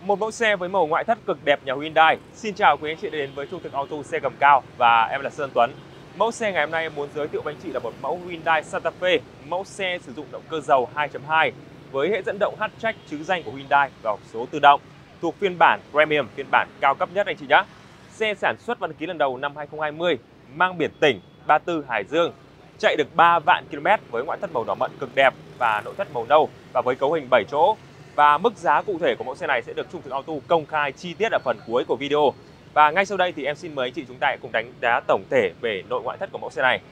Một mẫu xe với màu ngoại thất cực đẹp nhà Hyundai. Xin chào quý anh chị đã đến với Trung Thực Auto xe gầm cao và em là Sơn Tuấn. Mẫu xe ngày hôm nay em muốn giới thiệu với anh chị là một mẫu Hyundai Santa Fe, mẫu xe sử dụng động cơ dầu 2.2 với hệ dẫn động hatchback trứ danh của Hyundai và hộp số tự động, thuộc phiên bản Premium, phiên bản cao cấp nhất anh chị nhé. Xe sản xuất và đăng ký lần đầu năm 2020, mang biển tỉnh 34 Hải Dương, chạy được 3 vạn km với ngoại thất màu đỏ mận cực đẹp và nội thất màu nâu và với cấu hình 7 chỗ. Và mức giá cụ thể của mẫu xe này sẽ được Trung Thực Auto công khai chi tiết ở phần cuối của video. Và ngay sau đây thì em xin mời anh chị chúng ta cùng đánh giá tổng thể về nội ngoại thất của mẫu xe này.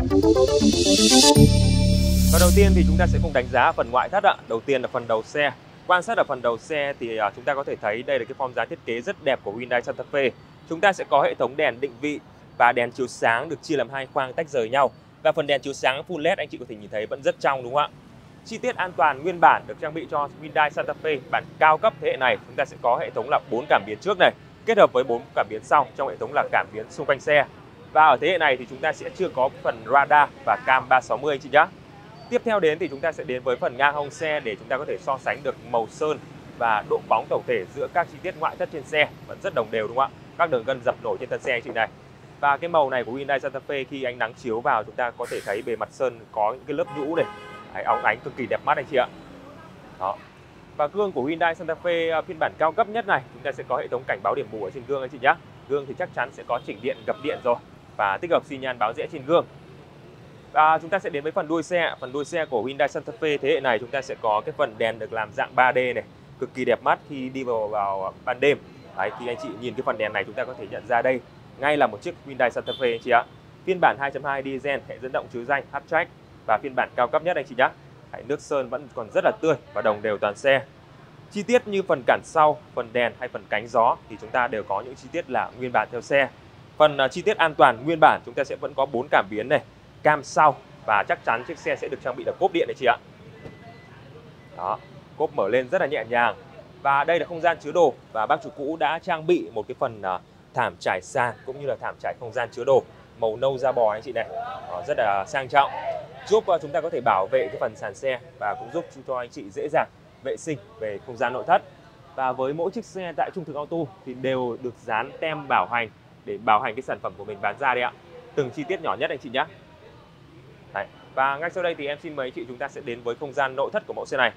Và đầu tiên thì chúng ta sẽ cùng đánh giá phần ngoại thất ạ. Đầu tiên là phần đầu xe. Quan sát ở phần đầu xe thì chúng ta có thể thấy đây là cái form dáng thiết kế rất đẹp của Hyundai Santa Fe. Chúng ta sẽ có hệ thống đèn định vị và đèn chiếu sáng được chia làm hai khoang tách rời nhau. Và phần đèn chiếu sáng full LED anh chị có thể nhìn thấy vẫn rất trong, đúng không ạ? Chi tiết an toàn nguyên bản được trang bị cho Hyundai Santa Fe bản cao cấp thế hệ này. Chúng ta sẽ có hệ thống là 4 cảm biến trước này, kết hợp với 4 cảm biến sau trong hệ thống là cảm biến xung quanh xe. Và ở thế hệ này thì chúng ta sẽ chưa có phần radar và cam 360 anh chị nhé. Tiếp theo đến thì chúng ta sẽ đến với phần ngang hông xe để chúng ta có thể so sánh được màu sơn và độ bóng tổng thể giữa các chi tiết ngoại thất trên xe vẫn rất đồng đều, đúng không ạ? Các đường gân dập nổi trên thân xe anh chị này. Và cái màu này của Hyundai Santa Fe khi ánh nắng chiếu vào chúng ta có thể thấy bề mặt sơn có những cái lớp nhũ này, óng ánh cực kỳ đẹp mắt anh chị ạ. Đó. Và gương của Hyundai Santa Fe phiên bản cao cấp nhất này chúng ta sẽ có hệ thống cảnh báo điểm mù ở trên gương anh chị nhé. Gương thì chắc chắn sẽ có chỉnh điện, gập điện rồi và tích hợp xi nhan báo rẽ trên gương. Và chúng ta sẽ đến với phần đuôi xe. Phần đuôi xe của Hyundai Santa Fe thế hệ này chúng ta sẽ có cái phần đèn được làm dạng 3D này, cực kỳ đẹp mắt khi đi vào ban đêm. Đấy, khi anh chị nhìn cái phần đèn này chúng ta có thể nhận ra đây ngay là một chiếc Hyundai Santa Fe anh chị ạ. Phiên bản 2.2 diesel, hệ dẫn động trứ danh hatchback và phiên bản cao cấp nhất anh chị nhé. Nước sơn vẫn còn rất là tươi và đồng đều toàn xe. Chi tiết như phần cản sau, phần đèn hay phần cánh gió thì chúng ta đều có những chi tiết là nguyên bản theo xe. Phần chi tiết an toàn nguyên bản chúng ta sẽ vẫn có 4 cảm biến này, cam sau và chắc chắn chiếc xe sẽ được trang bị là cốp điện này chị ạ. Đó, cốp mở lên rất là nhẹ nhàng. Và đây là không gian chứa đồ và bác chủ cũ đã trang bị một cái phần thảm trải sàn cũng như là thảm trải không gian chứa đồ màu nâu da bò anh chị này. Đó, rất là sang trọng, giúp chúng ta có thể bảo vệ cái phần sàn xe và cũng giúp cho anh chị dễ dàng vệ sinh về không gian nội thất. Và với mỗi chiếc xe tại Trung Thực Auto thì đều được dán tem bảo hành để bảo hành cái sản phẩm của mình bán ra đây ạ. Từng chi tiết nhỏ nhất anh chị nhé. Đấy. Và ngay sau đây thì em xin mời anh chị chúng ta sẽ đến với không gian nội thất của mẫu xe này.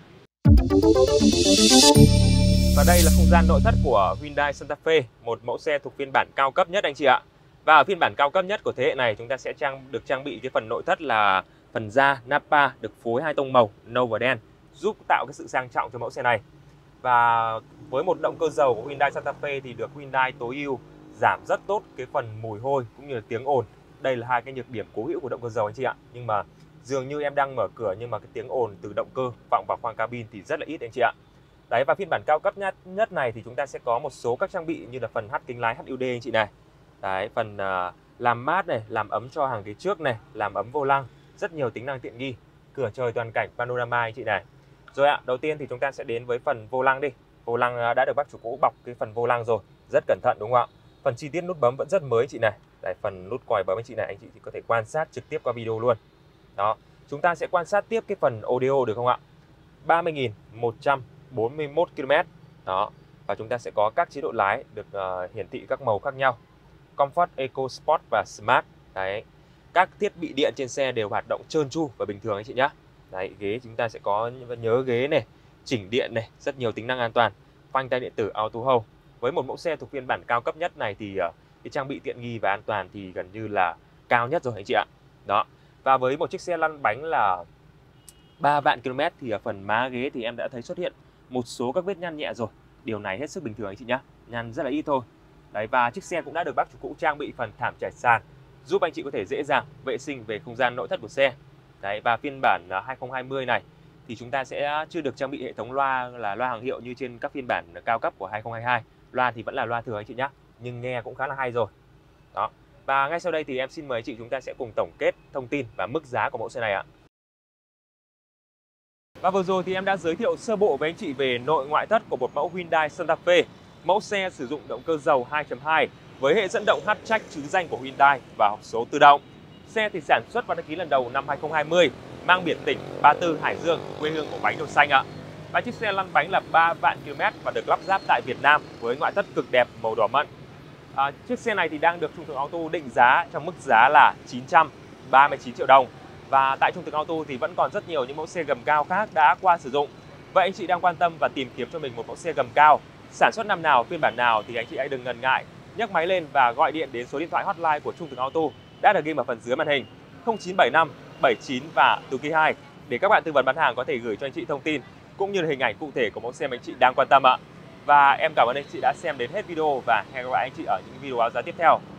Và đây là không gian nội thất của Hyundai Santa Fe, một mẫu xe thuộc phiên bản cao cấp nhất anh chị ạ. Và ở phiên bản cao cấp nhất của thế hệ này chúng ta sẽ được trang bị cái phần nội thất là phần da Nappa được phối hai tông màu nâu và đen, giúp tạo cái sự sang trọng cho mẫu xe này. Và với một động cơ dầu của Hyundai Santa Fe thì được Hyundai tối ưu giảm rất tốt cái phần mùi hôi cũng như là tiếng ồn. Đây là hai cái nhược điểm cố hữu của động cơ dầu anh chị ạ. Nhưng mà dường như em đang mở cửa nhưng mà cái tiếng ồn từ động cơ vọng vào khoang cabin thì rất là ít anh chị ạ. Đấy, và phiên bản cao cấp nhất này thì chúng ta sẽ có một số các trang bị như là phần hắt kính lái HUD anh chị này. Đấy, phần làm mát này, làm ấm cho hàng ghế trước này, làm ấm vô lăng, rất nhiều tính năng tiện nghi. Cửa trời toàn cảnh panorama anh chị này. Rồi ạ, đầu tiên thì chúng ta sẽ đến với phần vô lăng đi. Vô lăng đã được bác chủ cũ bọc cái phần vô lăng rồi, rất cẩn thận đúng không ạ? Phần chi tiết nút bấm vẫn rất mới anh chị này. Đấy, phần nút còi bấm anh chị này, anh chị thì có thể quan sát trực tiếp qua video luôn. Đó, chúng ta sẽ quan sát tiếp cái phần audio được không ạ? 30.141 km. Đó, và chúng ta sẽ có các chế độ lái được hiển thị các màu khác nhau. Comfort, Eco, Sport và Smart. Đấy, các thiết bị điện trên xe đều hoạt động trơn tru và bình thường anh chị nhé. Đấy, ghế chúng ta sẽ có nhớ ghế này, chỉnh điện này, rất nhiều tính năng an toàn. Phanh tay điện tử Auto Hold. Với một mẫu xe thuộc phiên bản cao cấp nhất này thì cái trang bị tiện nghi và an toàn thì gần như là cao nhất rồi anh chị ạ. Đó. Và với một chiếc xe lăn bánh là 3 vạn km thì ở phần má ghế thì em đã thấy xuất hiện một số các vết nhăn nhẹ rồi. Điều này hết sức bình thường anh chị nhé, nhăn rất là ít thôi. Đấy, và chiếc xe cũng đã được bác chủ cũ trang bị phần thảm trải sàn giúp anh chị có thể dễ dàng vệ sinh về không gian nội thất của xe. Đấy, và phiên bản 2020 này thì chúng ta sẽ chưa được trang bị hệ thống loa là loa hàng hiệu như trên các phiên bản cao cấp của 2022. Loa thì vẫn là loa thường anh chị nhé, nhưng nghe cũng khá là hay rồi. Đó. Và ngay sau đây thì em xin mời anh chị chúng ta sẽ cùng tổng kết thông tin và mức giá của mẫu xe này ạ. Và vừa rồi thì em đã giới thiệu sơ bộ với anh chị về nội ngoại thất của một mẫu Hyundai Santa Fe. Mẫu xe sử dụng động cơ dầu 2.2 với hệ dẫn động hatchback trứ danh của Hyundai và hộp số tự động. Xe thì sản xuất và đăng ký lần đầu năm 2020, mang biển tỉnh 34 Hải Dương, quê hương của bánh đậu xanh ạ. Và chiếc xe lăn bánh là 3 vạn km và được lắp ráp tại Việt Nam với ngoại thất cực đẹp màu đỏ mận. Chiếc xe này thì đang được Trung Thực Auto định giá trong mức giá là 939 triệu đồng. Và tại Trung Thực Auto thì vẫn còn rất nhiều những mẫu xe gầm cao khác đã qua sử dụng. Vậy anh chị đang quan tâm và tìm kiếm cho mình một mẫu xe gầm cao, sản xuất năm nào, phiên bản nào thì anh chị hãy đừng ngần ngại, nhấc máy lên và gọi điện đến số điện thoại hotline của Trung Thực Auto đã được ghi ở phần dưới màn hình 0975 79 và từ ký 2 để các bạn tư vấn bán hàng có thể gửi cho anh chị thông tin cũng như là hình ảnh cụ thể của mẫu xe mà anh chị đang quan tâm ạ. Và em cảm ơn anh chị đã xem đến hết video và hẹn gặp lại anh chị ở những video báo giá tiếp theo.